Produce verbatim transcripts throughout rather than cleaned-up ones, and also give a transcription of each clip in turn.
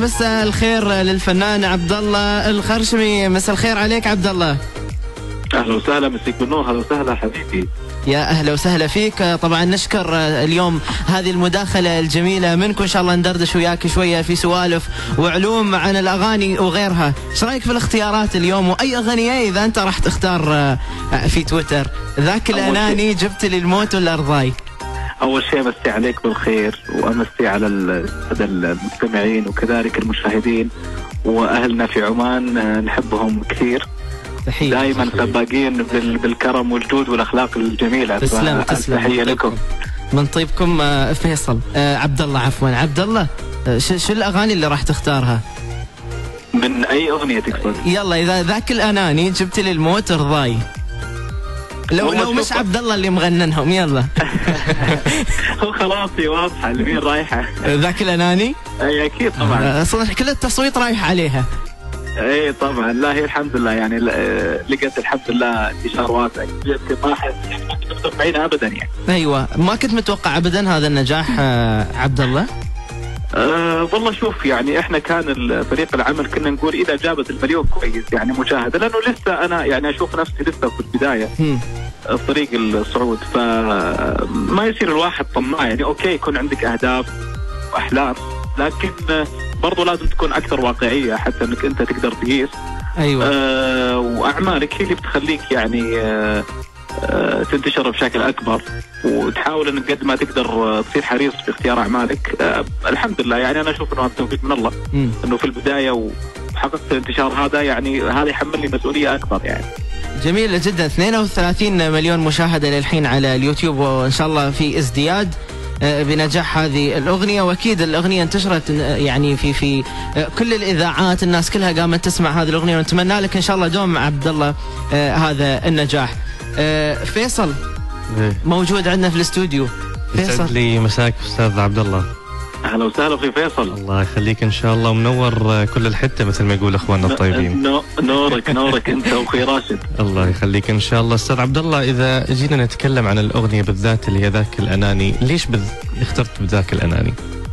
مساء الخير للفنان عبد الله الخرشمي. مساء الخير عليك عبد الله. اهلا وسهلا، مسيك بالنور. اهلا وسهلا حبيبي. يا اهلا وسهلا فيك. طبعا نشكر اليوم هذه المداخله الجميله منك، وان شاء الله ندردش وياك شويه في سوالف وعلوم عن الاغاني وغيرها. ايش رايك في الاختيارات اليوم؟ واي اغنيه اذا انت راح تختار في تويتر؟ ذاك الاناني، جبت لي الموت ولا ارضاي؟ اول شيء امسي عليك بالخير، وامسي على المستمعين وكذلك المشاهدين واهلنا في عمان، نحبهم كثير دائما، سباقين بالكرم والجود والاخلاق الجميله. تسلم تسلم. تحيه لكم من طيبكم. فيصل عبد الله، عفوا عبد الله، شو الاغاني اللي راح تختارها؟ من اي اغنيه تقصد؟ يلا اذا ذاك الاناني، جبت لي الموت ارضاي، لو لو مش عبد الله اللي مغننهم. يلا. هو خلاص واضحه لمين رايحه. ذاك الاناني؟ اي اكيد طبعا. صدق كل التصويت رايح عليها. اي طبعا. لا هي الحمد لله يعني لقيت الحمد لله انتشار واسع، ما كنت متوقعينها ابدا يعني. ايوه، ما كنت متوقع ابدا هذا النجاح عبد الله. أه والله شوف، يعني احنا كان فريق العمل كنا نقول اذا جابت المليون كويس يعني مشاهده، لانه لسه انا يعني اشوف نفسي لسه في البدايه طريق الصعود، فما يصير الواحد طماع يعني. اوكي يكون عندك اهداف واحلام، لكن برضو لازم تكون اكثر واقعيه حتى انك انت تقدر تقيس. ايوه. أه واعمالك هي اللي بتخليك يعني أه أه تنتشر بشكل اكبر، وتحاول انك قد ما تقدر تصير حريص في اختيار اعمالك. أه الحمد لله يعني انا اشوف انه هذا توفيق من الله، م. انه في البدايه وحققت الانتشار هذا، يعني هذا يحملني مسؤوليه اكبر يعني. جميل جدا. اثنين وثلاثين مليون مشاهده للحين على اليوتيوب، وان شاء الله في ازدياد بنجاح هذه الأغنية، وأكيد الأغنية انتشرت يعني في في كل الإذاعات، الناس كلها قامت تسمع هذه الأغنية، ونتمنى لك إن شاء الله دوم عبد الله هذا النجاح. فيصل موجود عندنا في الاستوديو. فيصل، يسعد لي مساك أستاذ عبد الله. اهلا وسهلا في فيصل. الله يخليك ان شاء الله، ومنور كل الحته مثل ما يقول اخواننا الطيبين. نورك نورك انت واخوي راشد. الله يخليك ان شاء الله. استاذ عبد الله، اذا جينا نتكلم عن الاغنيه بالذات اللي هي ذاك الاناني، ليش بذ... اخترت بذاك الاناني؟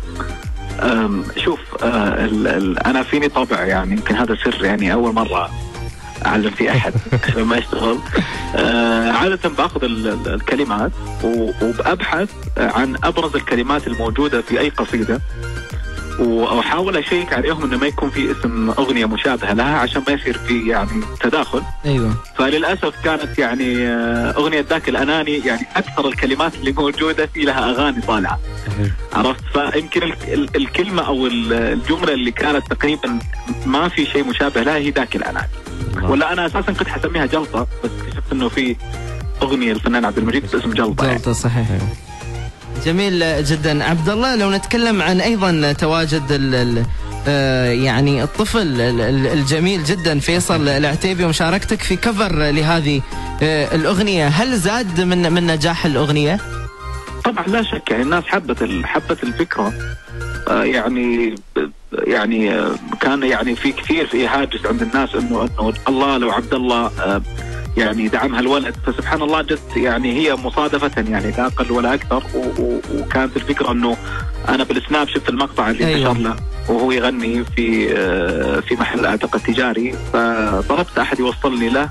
شوف، آه ال ال انا فيني طبع يعني، يمكن هذا سر يعني اول مره اعلم في احد لما اشتغل. آه عاده باخذ الكلمات وبابحث عن ابرز الكلمات الموجوده في اي قصيده، واحاول اشيك عليهم انه ما يكون في اسم اغنيه مشابهه لها عشان ما يصير في يعني تداخل. ايوه. فللاسف كانت يعني اغنيه ذاك الاناني يعني اكثر الكلمات اللي موجوده في لها اغاني طالعه. عرفت؟ فيمكن الكلمه او الجمله اللي كانت تقريبا ما في شيء مشابه لها هي ذاك الاناني. ولا انا اساسا كنت حسميها جلطه، بس اكتشفت انه في اغنيه الفنان عبد المجيد باسم جلطه. جلطه يعني. صحيح. جميل جدا. عبد الله، لو نتكلم عن ايضا تواجد ال ال آه يعني الطفل الجميل جدا فيصل العتيبي ومشاركتك في كفر لهذه آه الاغنيه، هل زاد من من نجاح الاغنيه؟ طبعا لا شك، يعني الناس حبت حبت الفكره. آه يعني يعني آه كان يعني في كثير في هاجس عند الناس انه انه الله لو عبد الله آه يعني دعم هالولد، فسبحان الله جت يعني هي مصادفة يعني لا أقل ولا أكثر. وكانت الفكرة أنه أنا بالسناب شفت المقطع اللي انتشر أيوة. له وهو يغني في في محل أعتقد تجاري، فطلبت أحد يوصلني له،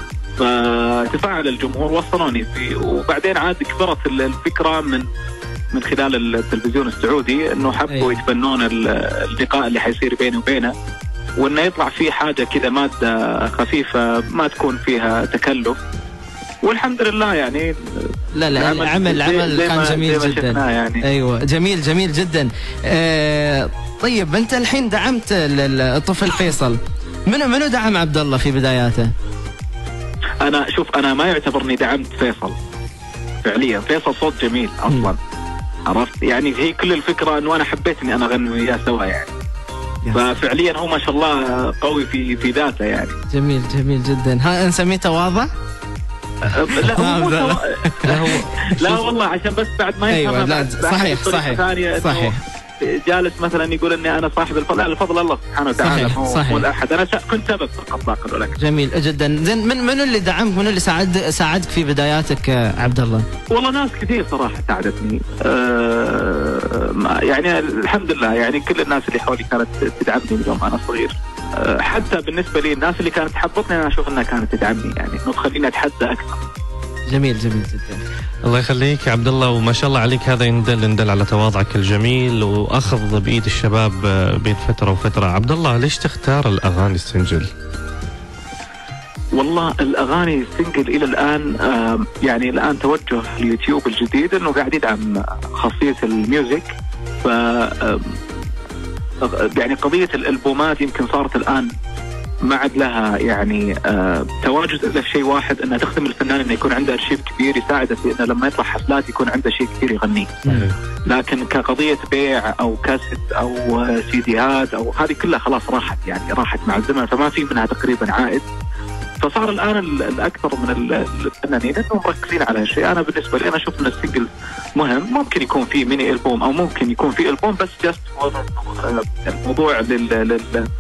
فتفاعل الجمهور وصلوني فيه، وبعدين عاد كبرت الفكرة من من خلال التلفزيون السعودي أنه حبوا أيوة. يتبنون اللقاء اللي حيصير بيني وبينه، وانه يطلع فيه حاجه كذا ماده خفيفه ما تكون فيها تكلف، والحمد لله يعني. لا لا العمل العمل كان جميل جدا يعني. ايوه جميل جميل جدا. آه طيب انت الحين دعمت الطفل فيصل، منو منو دعم عبد الله في بداياته؟ انا شوف، انا ما يعتبرني دعمت فيصل فعليا، فيصل صوت جميل اصلا. م. عرفت يعني، هي كل الفكره انه انا حبيت اني انا اغني وياه سوا يعني. ففعليا هو ما شاء الله قوي في في ذاته يعني. جميل جميل جدا. ها نسميه تواضع؟ لا هو لا, هو لا والله عشان بس بعد ما يفهم. ايوه لا صحيح صحيح صحيح. جالس مثلا يقول اني انا صاحب الفضل، لا الفضل الله سبحانه وتعالى هو الاحد، انا كنت سبب فقط لا اقل ولا اكثر. جميل جدا. زين، من منو اللي دعمك، منو اللي ساعد ساعدك في بداياتك عبد الله؟ والله ناس كثير صراحه ساعدتني. أه يعني الحمد لله يعني كل الناس اللي حولي كانت تدعمني من يوم انا صغير. حتى بالنسبه لي الناس اللي كانت تحبطني انا اشوف انها كانت تدعمني، يعني انه تخليني اتحدى اكثر. جميل جميل جدا. الله يخليك يا عبد الله، وما شاء الله عليك، هذا يندل يندل على تواضعك الجميل واخذ بايد الشباب بين فتره وفتره. عبد الله ليش تختار الاغاني السنجل؟ والله الاغاني السنجل الى الان يعني الان توجه اليوتيوب الجديد انه قاعد يدعم خاصيه الميوزك، ف يعني قضيه الالبومات يمكن صارت الان ما عاد لها يعني آه تواجد الا في شيء واحد، انها تخدم الفنان انه يكون عنده ارشيف كبير يساعده في انه لما يطلع حفلات يكون عنده شيء كثير يغنيه. لكن كقضيه بيع او كاسيت او سيديات او هذه كلها خلاص راحت، يعني راحت مع الزمن، فما في منها تقريبا عائد. فصار الان الاكثر من الفنانين انهم مركزين على هالشيء. انا بالنسبه لي انا اشوف ان السنجل مهم، ممكن يكون في ميني البوم او ممكن يكون في البوم بس جاست الموضوع لل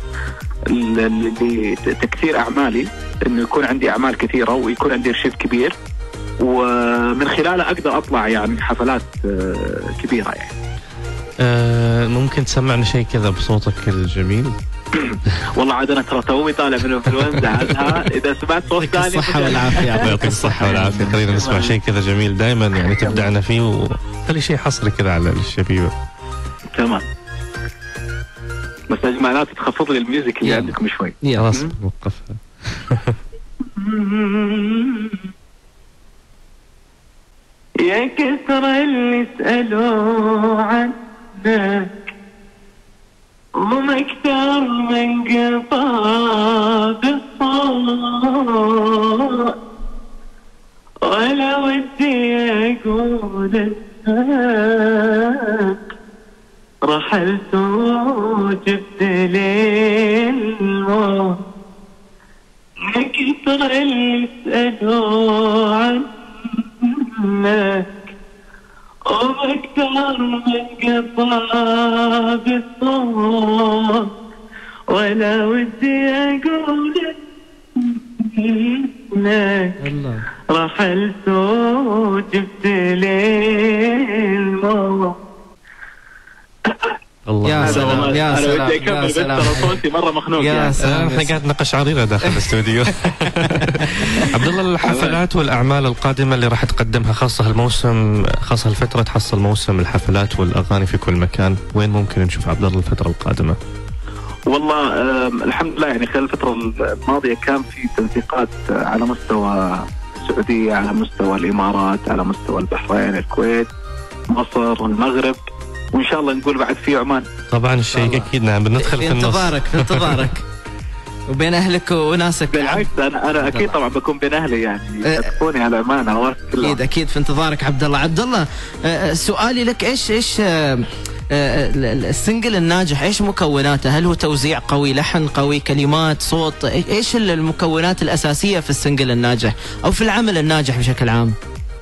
لتكثير اعمالي، انه يكون عندي اعمال كثيره ويكون عندي ارشيف كبير ومن خلاله اقدر اطلع يعني حفلات كبيره يعني. أه ممكن تسمعنا شيء كذا بصوتك الجميل؟ والله عاد انا ترى توي طالع من الانفلونزا عادها، اذا سمعت صوت ثاني الصحه والعافيه. الله يعطيك الصحه والعافيه. خلينا نسمع شيء كذا جميل دائما يعني تبدعنا فيه، وخلي شيء حصري كذا على الشبيبه. تمام، بس يا جماعه لا تخفض لي الميوزك اللي عندكم شوي. خلاص وقفها. يا كثر اللي سألوا عنك وما اكثر من قطع بالصوت، ولا ودي اقول لك رحلت وجبت لي الموت. يا كثر اللي سألوا عنك وبكثر من قطع بالصوت، ولا ودي اقول لك رحلت وجبت لي الموت. الله يا سلام يا سلام يا سلام، صوتي مره مخنوق. يا سلام، احنا قاعد نناقش عريضه داخل الاستوديو. عبد الله، الحفلات والاعمال القادمه اللي راح تقدمها، خاصه الموسم، خاصه الفتره تحصل موسم الحفلات والاغاني في كل مكان، وين ممكن نشوف عبد الله الفتره القادمه؟ والله الحمد لله يعني خلال الفتره الماضيه كان في تنسيقات على مستوى السعوديه، على مستوى الامارات، على مستوى البحرين، الكويت، مصر، المغرب، وان شاء الله نقول بعد في عمان. طبعا الشيء اكيد نعم بندخل في النص. انتظارك في انتظارك وبين اهلك وناسك. بالعكس انا انا اكيد طبعا بكون بين اهلي، يعني تكوني على عمان على راس كلها. اكيد اكيد في انتظارك عبد الله. عبد الله سؤالي لك، ايش ايش السنجل الناجح ايش مكوناته؟ هل هو توزيع قوي، لحن قوي، كلمات، صوت؟ ايش المكونات الاساسيه في السنجل الناجح او في العمل الناجح بشكل عام؟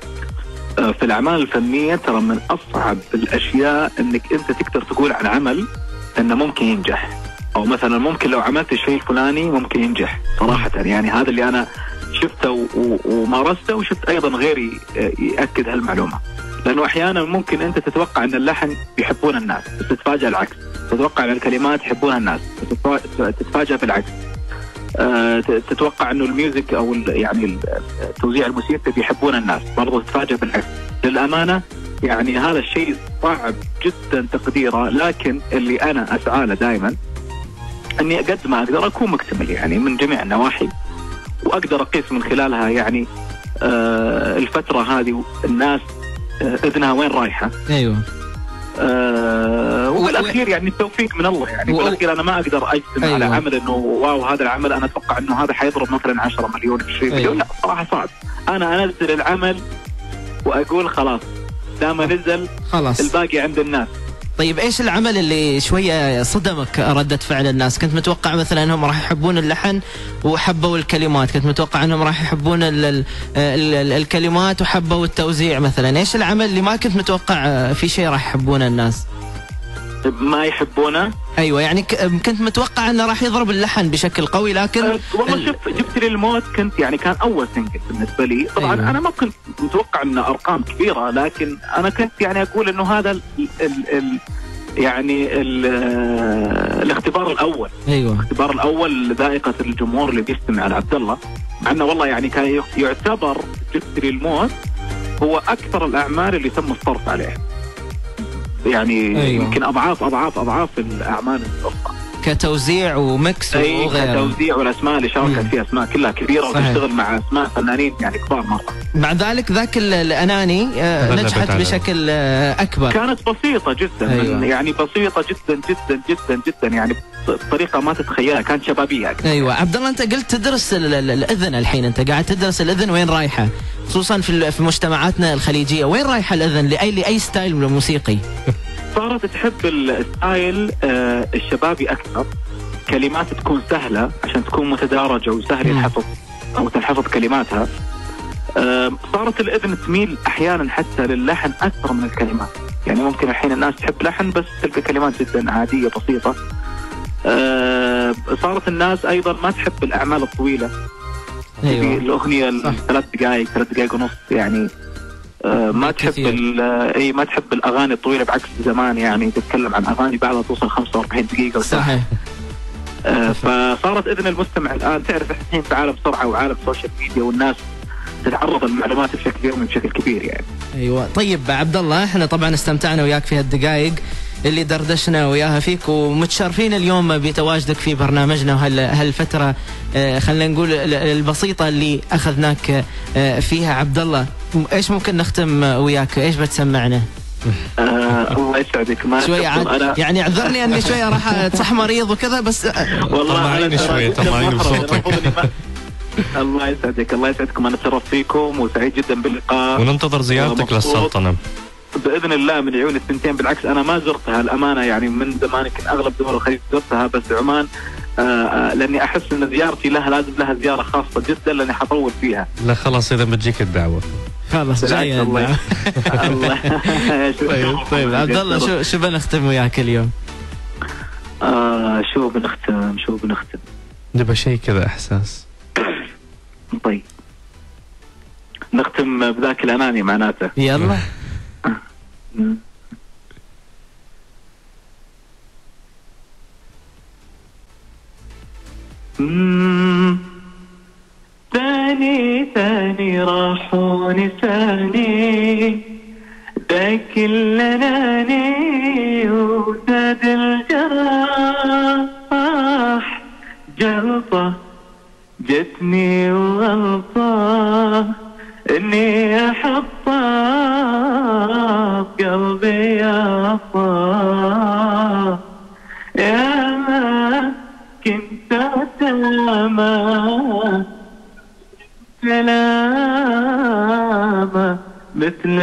في الأعمال الفنية ترى من أصعب الأشياء أنك أنت تقدر تقول عن عمل أنه ممكن ينجح، أو مثلا ممكن لو عملت الشيء الفلاني ممكن ينجح صراحة. يعني هذا اللي أنا شفته ومارسته، وشفت أيضا غيري يأكد هالمعلومة. لأنه أحيانا ممكن أنت تتوقع أن اللحن يحبون الناس بس تتفاجأ العكس، تتوقع أن الكلمات يحبونها الناس تتفاجأ بالعكس. أه تتوقع انه الميوزك او يعني التوزيع الموسيقي بيحبون الناس، برضه تتفاجئ بالعكس. للامانه يعني هذا الشيء صعب جدا تقديره، لكن اللي انا اسعى له دائما اني قد ما اقدر اكون مكتمل يعني من جميع النواحي، واقدر اقيس من خلالها يعني أه الفتره هذه الناس أه اذنها وين رايحه. ايوه. آه وبالاخير يعني التوفيق من الله، يعني بالاخير انا ما اقدر اجزم أيوة. على عمل انه واو هذا العمل انا اتوقع انه هذا حيضرب مثلا عشرة مليون عشرين مليون. لا صراحه صعب. انا انزل العمل واقول خلاص دام نزل خلاص الباقي عند الناس. طيب ايش العمل اللي شويه صدمك ردة فعل الناس؟ كنت متوقع مثلا انهم راح يحبون اللحن وحبوا الكلمات، كنت متوقع انهم راح يحبون ال ال ال الكلمات وحبوا التوزيع مثلا. ايش العمل اللي ما كنت متوقع في شيء راح يحبونه الناس؟ ما يحبونه. ايوه يعني كنت متوقع انه راح يضرب اللحن بشكل قوي، لكن أه والله ال... شوف، جبت لي الموت كنت يعني كان اول سنجل بالنسبه لي طبعا. أيوة. انا ما كنت متوقع انه ارقام كبيره، لكن انا كنت يعني اقول انه هذا ال... ال... ال... يعني ال... الاختبار الاول. ايوه الاختبار الاول لذائقه الجمهور اللي بيستمع على عبد الله، مع انه والله يعني كان يعتبر جبت لي الموت هو اكثر الاعمال اللي تم الصرف عليه، يعني أيوة. يمكن اضعاف اضعاف اضعاف الاعمال الاخرى كتوزيع ومكس أي وغيره. كتوزيع والاسماء اللي شاركت فيها اسماء كلها كبيره، وتشتغل مع اسماء فنانين يعني كبار مره. مع ذلك ذاك الاناني نجحت بشكل اكبر. كانت بسيطه جدا. أيوة. يعني بسيطه جدا جدا جدا جدا، يعني بطريقه ما تتخيلها، كانت شبابيه أكثر. ايوه عبد الله، انت قلت تدرس الاذن الحين، انت قاعد تدرس الاذن، وين رايحه؟ خصوصا في في مجتمعاتنا الخليجيه، وين رايحه الاذن؟ لاي لاي ستايل موسيقي؟ صارت تحب الستايل آه الشبابي اكثر، كلمات تكون سهله عشان تكون متدارجه وسهل الحفظ او تنحفظ كلماتها. آه صارت الاذن تميل احيانا حتى للحن اكثر من الكلمات، يعني ممكن الحين الناس تحب لحن بس تلقى كلمات جدا عاديه بسيطه. آه صارت الناس ايضا ما تحب الاعمال الطويله. أيوة. الاغنيه الثلاث دقائق ثلاث دقائق ونص يعني آه ما تحب اي ما تحب الاغاني الطويله، بعكس زمان يعني تتكلم عن اغاني بعضها توصل خمسة وأربعين دقيقه وساعه. صحيح. آه فصارت اذن المستمع الان، تعرف الحين في عالم سرعه وعالم سوشيال ميديا، والناس تتعرض للمعلومات بشكل يومي بشكل كبير يعني. ايوه طيب عبد الله، احنا طبعا استمتعنا وياك في هالدقائق اللي دردشنا وياها فيك، ومتشرفين اليوم بتواجدك في برنامجنا وهالفتره آه خلينا نقول البسيطه اللي اخذناك آه فيها. عبد الله، ايش ممكن نختم وياك؟ ايش بتسمعنا؟ آه الله يسعدك. ما شوي عاد يعني اعذرني اني شويه راح صح مريض وكذا، بس والله طمعيني شويه طمعيني بصوتك. الله يسعدك الله يسعدكم، انا اتشرف فيكم وسعيد جدا باللقاء، وننتظر زيارتك للسلطنه باذن الله من عيون الثنتين. بالعكس انا ما زرتها الامانه، يعني من زمان يمكن اغلب دول الخليج زرتها، بس عمان آه لاني احس ان زيارتي لها لازم لها زياره خاصه جدا، لاني حطول فيها. لا خلاص اذا بتجيك الدعوه. خلاص جاي الله. طيب طيب عبد الله، شو شو بنختم وياك اليوم؟ آه شو بنختم شو بنختم نبى شيء كذا احساس. طيب نختم بذاك الاناني معناته. يلا. ثاني ثاني راح ونساني ذاك الاناني وزاد الجراح، جلطه جتني وغلطه اني احطها بقلبي يا الله، يا ما كنت سلامة سلامة مثل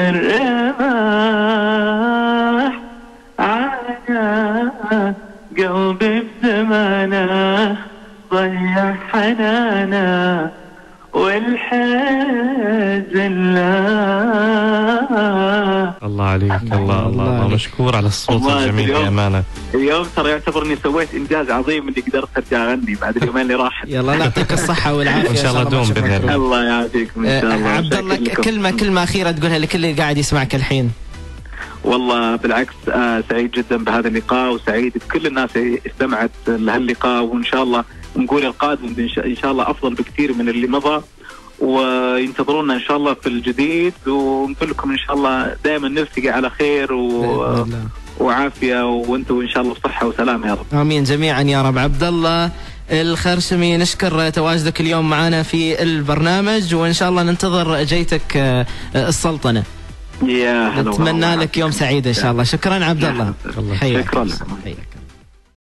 الرماح، على قلبي بزمانه ضيع حنانه والحزن لا. الله عليك. الله الله الله مشكور على الصوت الجميل بأمانة. اليوم ترى يعتبر اني سويت انجاز عظيم اني قدرت ارجع اغني بعد اليومين اللي راحت. يلا الله يعطيك الصحة والعافية. ان شاء الله دوم باذن الله. الله يعافيكم ان شاء الله. عبد الله، كلمة كلمة أخيرة تقولها لكل اللي قاعد يسمعك الحين. والله بالعكس آه سعيد جدا بهذا اللقاء، وسعيد بكل الناس اللي استمعت لهاللقاء، وان شاء الله نقول القادم ان شاء الله افضل بكثير من اللي مضى، وينتظرونا ان شاء الله في الجديد، ونقول لكم ان شاء الله دائما نلتقي على خير و... وعافيه، وانتم ان شاء الله بصحه وسلامه يا رب. امين جميعا يا رب. عبد الله الخرشمي، نشكر تواجدك اليوم معنا في البرنامج، وان شاء الله ننتظر جيتك السلطنه. يا هلا، نتمنى لك يوم سعيد ان شاء الله. شكرا عبد الله. شكرا لكم.